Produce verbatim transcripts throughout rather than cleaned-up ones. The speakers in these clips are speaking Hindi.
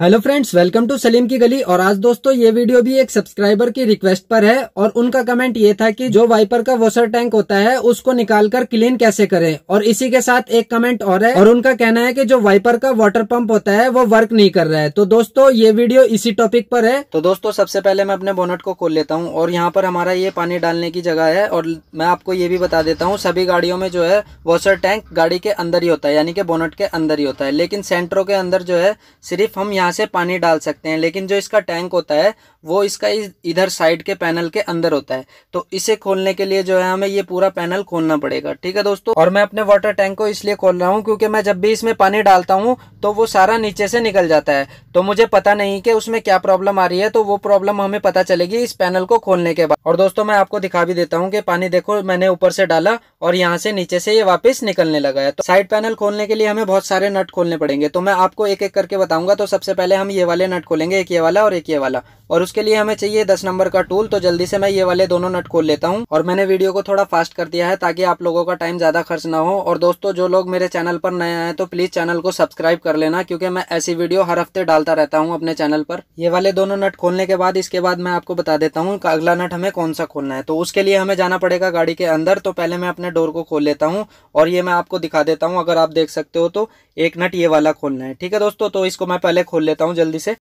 Hello friends, welcome to Salim की गली। और आज दोस्तों ये वीडियो भी एक सब्सक्राइबर की रिक्वेस्ट पर है और उनका कमेंट ये था कि जो वाइपर का वॉशर टैंक होता है उसको निकालकर क्लीन कैसे करें। और इसी के साथ एक कमेंट और है और उनका कहना है कि जो वाइपर का वाटर पंप होता है वो वर्क नहीं कर रहा है। तो दोस्तों ये वीडियो इसी टॉपिक पर है। तो दोस्तों सबसे पहले मैं अपने बोनट को खोल लेता हूँ और यहाँ पर हमारा ये पानी डालने की जगह है। और मैं आपको ये भी बता देता हूँ, सभी गाड़ियों में जो है वॉशर टैंक गाड़ी के अंदर ही होता है, यानी कि बोनट के अंदर ही होता है। लेकिन सेंट्रो के अंदर जो है सिर्फ हम यहाँ से पानी डाल सकते हैं, लेकिन जो इसका टैंक होता है वो इसका इधर साइड के पैनल के अंदर होता है। तो इसे खोलने के लिए जो है हमें ये पूरा पैनल खोलना पड़ेगा, ठीक है दोस्तों। और मैं अपने वाटर टैंक को इसलिए खोल रहा हूँ क्योंकि मैं जब भी इसमें पानी डालता हूँ तो वो सारा नीचे से निकल जाता है। तो मुझे पता नहीं कि उसमें क्या प्रॉब्लम आ रही है, तो वो प्रॉब्लम हमें पता चलेगी इस पैनल को खोलने के बाद। और दोस्तों मैं आपको दिखा भी देता हूँ कि पानी देखो, मैंने ऊपर से डाला और यहाँ से नीचे से ये वापस निकलने लगा है। तो साइड पैनल खोलने के लिए हमें बहुत सारे नट खोलने पड़ेंगे, तो मैं आपको एक एक करके बताऊंगा। तो सबसे पहले हम ये वाले नट खोलेंगे, एक ये वाला और एक ये वाला। और उसके लिए हमें चाहिए दस नंबर का टूल। तो जल्दी से मैं ये वाले दोनों नट खोल लेता हूँ। और मैंने वीडियो को थोड़ा फास्ट कर दिया है ताकि आप लोगों का टाइम ज्यादा खर्च ना हो। और दोस्तों जो लोग मेरे चैनल पर नए आए तो प्लीज चैनल को सब्सक्राइब कर लेना, क्योंकि मैं ऐसी वीडियो हर हफ्ते डालता रहता हूँ अपने चैनल पर। ये वाले दोनों नट खोलने के बाद इसके बाद मैं आपको बता देता हूँ अगला नट हमें कौन सा खोलना है। तो उसके लिए हमें जाना पड़ेगा गाड़ी के अंदर। तो पहले मैं अपने डोर को खोल लेता हूँ और ये मैं आपको दिखा देता हूँ। अगर आप देख सकते हो तो एक नट ये वाला खोलना है, ठीक है दोस्तों। तो इसको मैं पहले खोल लेता हूँ जल्दी से।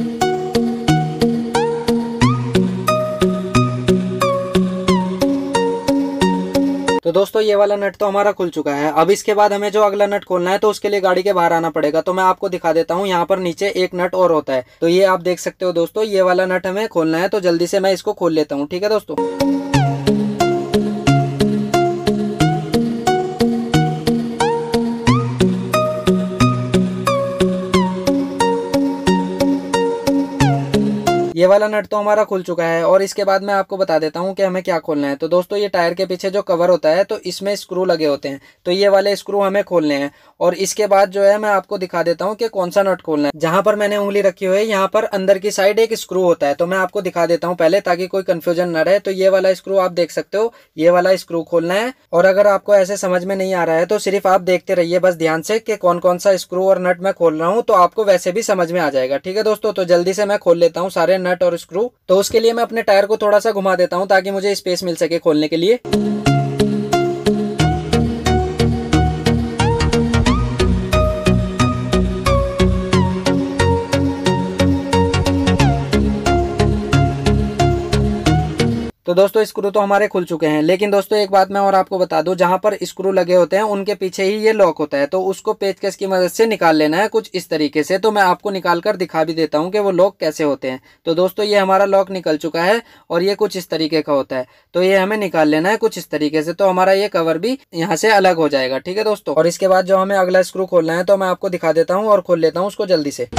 तो दोस्तों ये वाला नट तो हमारा खुल चुका है। अब इसके बाद हमें जो अगला नट खोलना है तो उसके लिए गाड़ी के बाहर आना पड़ेगा। तो मैं आपको दिखा देता हूँ, यहाँ पर नीचे एक नट और होता है। तो ये आप देख सकते हो दोस्तों, ये वाला नट हमें खोलना है। तो जल्दी से मैं इसको खोल लेता हूँ, ठीक है दोस्तों। ये वाला नट तो हमारा खुल चुका है। और इसके बाद मैं आपको बता देता हूँ कि हमें क्या खोलना है। तो दोस्तों ये टायर के पीछे जो कवर होता है तो इसमें स्क्रू लगे होते हैं, तो ये वाले स्क्रू हमें खोलने हैं। और इसके बाद जो है मैं आपको दिखा देता हूँ कि कौन सा नट खोलना है। जहां पर मैंने उंगली रखी हुई है यहाँ पर अंदर की साइड एक स्क्रू होता है, तो मैं आपको दिखा देता हूँ पहले ताकि कोई कंफ्यूजन न रहे। तो ये वाला स्क्रू आप देख सकते हो, ये वाला स्क्रू खोलना है। और अगर आपको ऐसे समझ में नहीं आ रहा है तो सिर्फ आप देखते रहिए बस ध्यान से कि कौन कौन सा स्क्रू और नट मैं खोल रहा हूँ, तो आपको वैसे भी समझ में आ जाएगा, ठीक है दोस्तों। तो जल्दी से मैं खोल लेता हूँ सारे नट और स्क्रू। तो उसके लिए मैं अपने टायर को थोड़ा सा घुमा देता हूं ताकि मुझे स्पेस मिल सके खोलने के लिए। तो दोस्तों स्क्रू तो हमारे खुल चुके हैं, लेकिन दोस्तों एक बात मैं और आपको बता दूं, जहां पर स्क्रू लगे होते हैं उनके पीछे ही ये लॉक होता है। तो उसको पेचकस की मदद से निकाल लेना है कुछ इस तरीके से। तो मैं आपको निकाल कर दिखा भी देता हूं कि वो लॉक कैसे होते हैं। तो दोस्तों ये हमारा लॉक निकल चुका है और ये कुछ इस तरीके का होता है। तो ये हमें निकाल लेना है कुछ इस तरीके से। तो हमारा ये कवर भी यहाँ से अलग हो जाएगा, ठीक है दोस्तों। और इसके बाद जो हमें अगला स्क्रू खोलना है तो मैं आपको दिखा देता हूँ और खोल लेता हूँ उसको जल्दी से।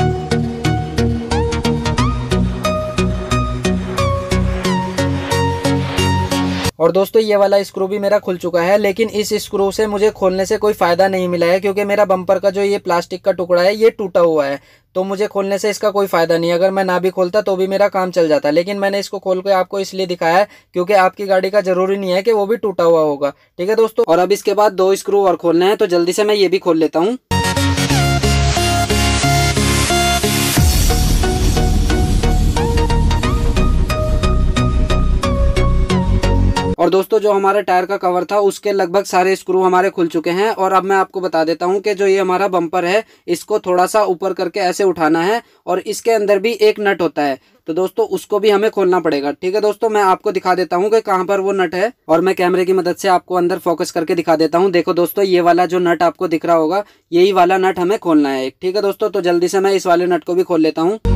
और दोस्तों ये वाला स्क्रू भी मेरा खुल चुका है, लेकिन इस स्क्रू से मुझे खोलने से कोई फायदा नहीं मिला है क्योंकि मेरा बम्पर का जो ये प्लास्टिक का टुकड़ा है ये टूटा हुआ है। तो मुझे खोलने से इसका कोई फायदा नहीं। अगर मैं ना भी खोलता तो भी मेरा काम चल जाता, लेकिन मैंने इसको खोल के आपको इसलिए दिखाया है क्योंकि आपकी गाड़ी का जरूरी नहीं है कि वो भी टूटा हुआ होगा, ठीक है दोस्तों। और अब इसके बाद दो स्क्रू और खोलने हैं, तो जल्दी से मैं ये भी खोल लेता हूँ। और दोस्तों जो हमारे टायर का कवर था उसके लगभग सारे स्क्रू हमारे खुल चुके हैं। और अब मैं आपको बता देता हूं कि जो ये हमारा बम्पर है इसको थोड़ा सा ऊपर करके ऐसे उठाना है और इसके अंदर भी एक नट होता है। तो दोस्तों उसको भी हमें खोलना पड़ेगा, ठीक है दोस्तों। मैं आपको दिखा देता हूं कि कहां पर वो नट है और मैं कैमरे की मदद से आपको अंदर फोकस करके दिखा देता हूं। देखो दोस्तों ये वाला जो नट आपको दिख रहा होगा यही वाला नट हमें खोलना है, ठीक है दोस्तों। तो जल्दी से मैं इस वाले नट को भी खोल लेता हूँ।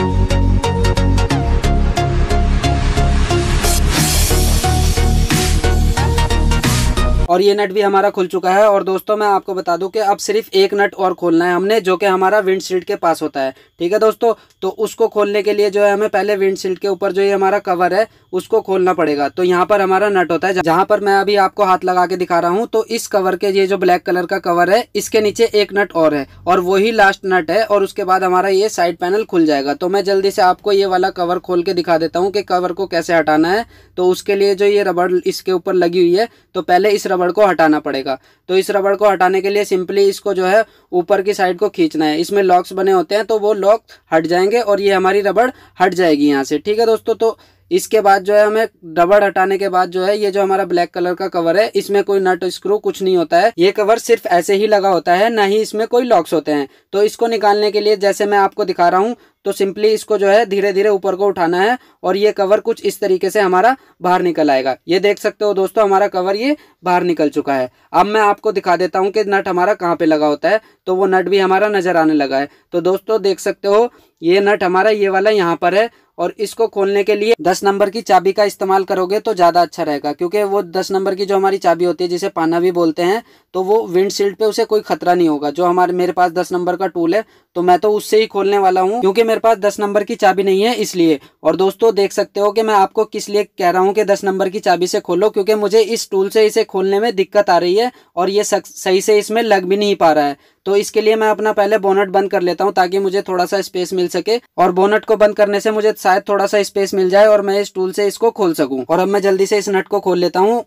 और ये नट भी हमारा खुल चुका है। और दोस्तों मैं आपको बता दूं कि अब सिर्फ एक नट और खोलना है हमने, जो कि हमारा विंडशील्ड के पास होता है, ठीक है दोस्तों। तो उसको खोलने के लिए जो है हमें पहले विंडशील्ड के ऊपर जो ये हमारा कवर है उसको खोलना पड़ेगा। तो यहाँ पर हमारा नट होता है, जहाँ पर मैं अभी आपको हाथ लगा के दिखा रहा हूँ। तो इस कवर के ये जो ब्लैक कलर का कवर है इसके नीचे एक नट और है और वही लास्ट नट है। और उसके बाद हमारा ये साइड पैनल खुल जाएगा। तो मैं जल्दी से आपको ये वाला कवर खोल के दिखा देता हूँ कि कवर को कैसे हटाना है। तो उसके लिए जो ये रबड़ इसके ऊपर लगी हुई है, तो पहले इस रबड़ रबड़ को हटाना पड़ेगा। तो इस रबड़ को हटाने के लिए सिंपली इसको जो है ऊपर की साइड को खींचना है। इसमें लॉक्स बने होते हैं तो वो लॉक हट जाएंगे और ये हमारी रबड़ हट जाएगी यहाँ से। ठीक है दोस्तों, तो इसके बाद जो है हमें रबड़ हटाने के बाद जो है ये जो हमारा ब्लैक कलर का कवर है, इसमें कोई नट स्क्रू कुछ नहीं होता है। ये कवर सिर्फ ऐसे ही लगा होता है, ना ही इसमें कोई लॉक्स होते हैं। तो इसको निकालने के लिए जैसे मैं आपको दिखा रहा हूँ, तो सिंपली इसको जो है धीरे धीरे ऊपर को उठाना है और ये कवर कुछ इस तरीके से हमारा बाहर निकल आएगा। ये देख सकते हो दोस्तों, हमारा कवर ये बाहर निकल चुका है। अब मैं आपको दिखा देता हूँ कि नट हमारा कहाँ पे लगा होता है। तो वो नट भी हमारा नजर आने लगा है। तो दोस्तों देख सकते हो, ये नट हमारा ये वाला यहाँ पर है और इसको खोलने के लिए दस नंबर की चाबी का इस्तेमाल करोगे तो ज्यादा अच्छा रहेगा, क्योंकि वो दस नंबर की जो हमारी चाबी होती है, जिसे पाना भी बोलते हैं, तो वो विंडशील्ड पे उसे कोई खतरा नहीं होगा। जो हमारे मेरे पास दस नंबर का टूल है, तो मैं तो उससे ही खोलने वाला हूँ, क्योंकि मेरे पास दस नंबर की चाबी नहीं है इसलिए। और दोस्तों देख सकते हो कि मैं आपको किस लिए कह रहा हूँ कि दस नंबर की चाबी से खोलो, क्योंकि मुझे इस टूल से इसे खोलने में दिक्कत आ रही है और ये सही से इसमें लग भी नहीं पा रहा है। तो इसके लिए मैं अपना पहले बोनट बंद कर लेता हूं ताकि मुझे थोड़ा सा स्पेस मिल सके, और बोनट को बंद करने से मुझे शायद थोड़ा सा स्पेस मिल जाए और मैं इस टूल से इसको खोल सकूं। और अब मैं जल्दी से इस नट को खोल लेता हूं।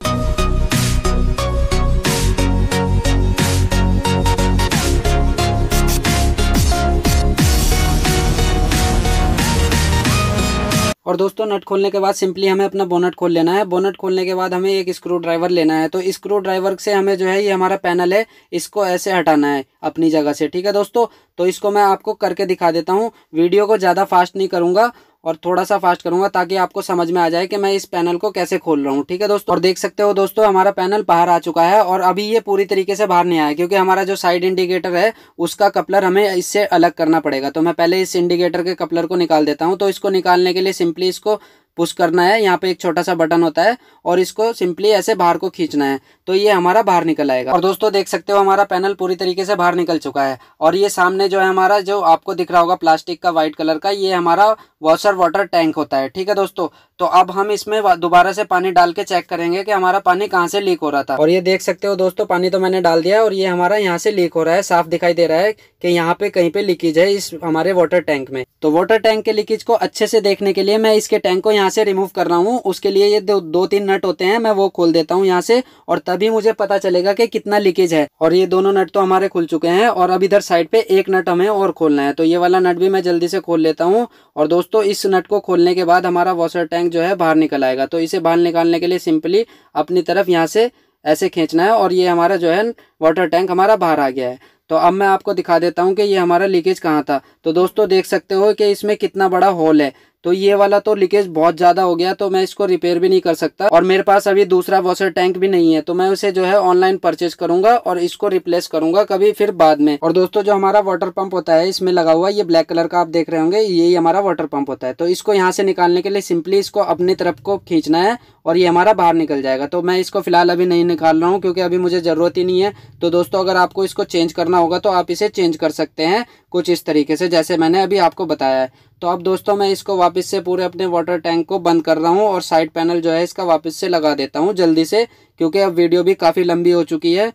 और दोस्तों नट खोलने के बाद सिंपली हमें अपना बोनट खोल लेना है। बोनट खोलने के बाद हमें एक स्क्रू ड्राइवर लेना है। तो स्क्रू ड्राइवर से हमें जो है ये हमारा पैनल है, इसको ऐसे हटाना है अपनी जगह से। ठीक है दोस्तों, तो इसको मैं आपको करके दिखा देता हूँ। वीडियो को ज़्यादा फास्ट नहीं करूँगा और थोड़ा सा फास्ट करूंगा ताकि आपको समझ में आ जाए कि मैं इस पैनल को कैसे खोल रहा हूँ। ठीक है दोस्तों, और देख सकते हो दोस्तों, हमारा पैनल बाहर आ चुका है और अभी ये पूरी तरीके से बाहर नहीं आया, क्योंकि हमारा जो साइड इंडिकेटर है उसका कपलर हमें इससे अलग करना पड़ेगा। तो मैं पहले इस इंडिकेटर के कपलर को निकाल देता हूँ। तो इसको निकालने के लिए सिंपली इसको पुश करना है। यहाँ पे एक छोटा सा बटन होता है और इसको सिंपली ऐसे बाहर को खींचना है, तो ये हमारा बाहर निकल आएगा। और दोस्तों देख सकते हो, हमारा पैनल पूरी तरीके से बाहर निकल चुका है। और ये सामने जो है हमारा, जो आपको दिख रहा होगा प्लास्टिक का व्हाइट कलर का, ये हमारा वॉशर वाटर टैंक होता है। ठीक है दोस्तों, तो अब हम इसमें दोबारा से पानी डाल के चेक करेंगे कि हमारा पानी कहाँ से लीक हो रहा था। और ये देख सकते हो दोस्तों, पानी तो मैंने डाल दिया है और ये हमारा यहाँ से लीक हो रहा है। साफ दिखाई दे रहा है कि यहाँ पे कहीं पे लीकेज है इस हमारे वाटर टैंक में। तो वाटर टैंक के लीकेज को अच्छे से देखने के लिए मैं इसके टैंक को यहाँ से रिमूव कर रहा हूँ। उसके लिए ये दो, दो तीन नट होते हैं, मैं वो खोल देता हूँ यहाँ से, और तभी मुझे पता चलेगा कि कितना लीकेज है। और ये दोनों नट तो हमारे खुल चुके हैं और अब इधर साइड पे एक नट हमें और खोलना है। तो ये वाला नट भी मैं जल्दी से खोल लेता हूँ। और दोस्तों इस नट को खोलने के बाद हमारा वॉशर टैंक जो है बाहर निकल आएगा। तो इसे बाहर निकालने के लिए सिंपली अपनी तरफ यहाँ से ऐसे खींचना है और ये हमारा जो है वाटर टैंक हमारा बाहर आ गया है। तो अब मैं आपको दिखा देता हूँ कि ये हमारा लीकेज कहाँ था। तो दोस्तों देख सकते हो कि इसमें कितना बड़ा होल है। तो ये वाला तो लीकेज बहुत ज्यादा हो गया, तो मैं इसको रिपेयर भी नहीं कर सकता और मेरे पास अभी दूसरा वॉशर टैंक भी नहीं है। तो मैं उसे जो है ऑनलाइन परचेज करूंगा और इसको रिप्लेस करूंगा कभी फिर बाद में। और दोस्तों जो हमारा वाटर पंप होता है इसमें लगा हुआ, ये ब्लैक कलर का आप देख रहे होंगे, यही हमारा वाटर पंप होता है। तो इसको यहाँ से निकालने के लिए सिंपली इसको अपनी तरफ को खींचना है और ये हमारा बाहर निकल जाएगा। तो मैं इसको फिलहाल अभी नहीं निकाल रहा हूँ क्योंकि अभी मुझे जरूरत ही नहीं है। तो दोस्तों अगर आपको इसको चेंज करना होगा तो आप इसे चेंज कर सकते हैं कुछ इस तरीके से, जैसे मैंने अभी आपको बताया है। तो अब दोस्तों मैं इसको वापस से पूरे अपने वाटर टैंक को बंद कर रहा हूँ और साइड पैनल जो है इसका वापस से लगा देता हूँ जल्दी से, क्योंकि अब वीडियो भी काफी लंबी हो चुकी है।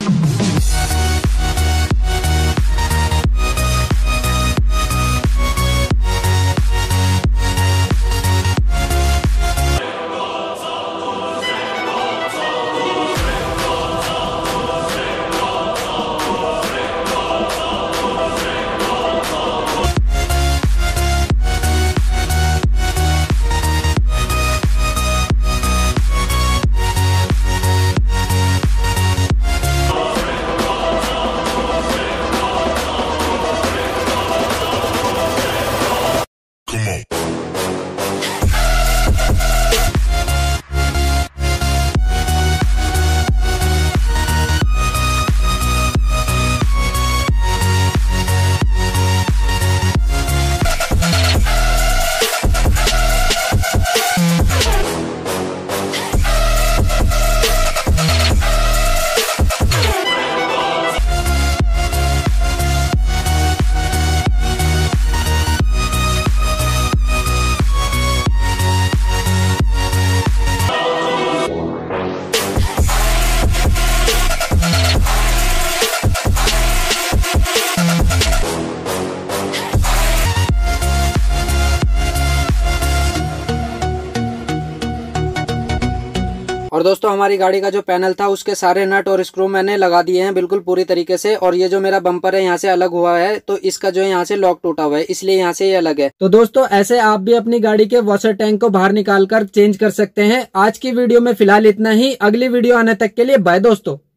और दोस्तों हमारी गाड़ी का जो पैनल था उसके सारे नट और स्क्रू मैंने लगा दिए हैं बिल्कुल पूरी तरीके से। और ये जो मेरा बम्पर है यहाँ से अलग हुआ है, तो इसका जो है यहाँ से लॉक टूटा हुआ है, इसलिए यहाँ से ये अलग है। तो दोस्तों ऐसे आप भी अपनी गाड़ी के वॉशर टैंक को बाहर निकाल कर चेंज कर सकते हैं। आज की वीडियो में फिलहाल इतना ही। अगली वीडियो आने तक के लिए बाय दोस्तों।